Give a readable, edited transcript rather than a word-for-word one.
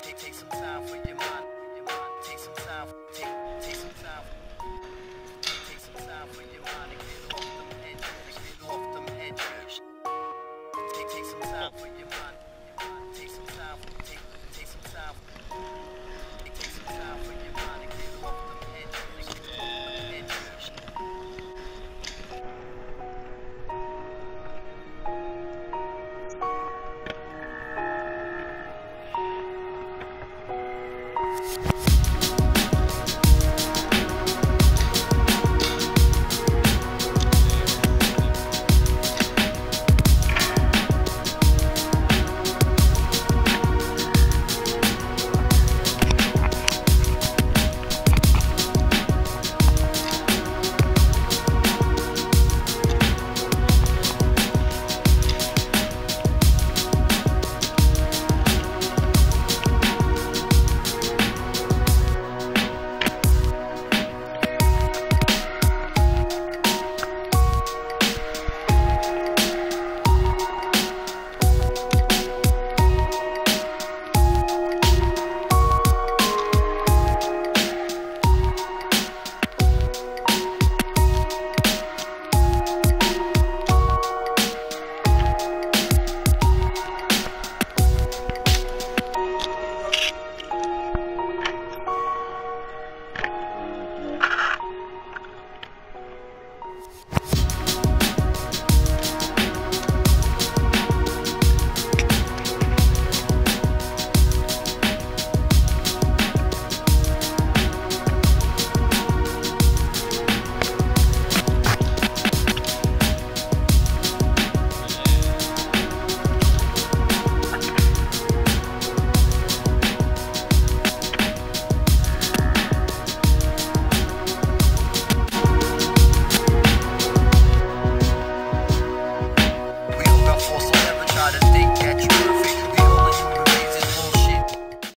Take some time for your mind. Take some time. Take some time. Take some time for your mind and get off them edges. Get off them edges. Take some time for your mind. Take some time. Take some time. Take some time for your mind and get off them edges. Get off them edges. Try to think that you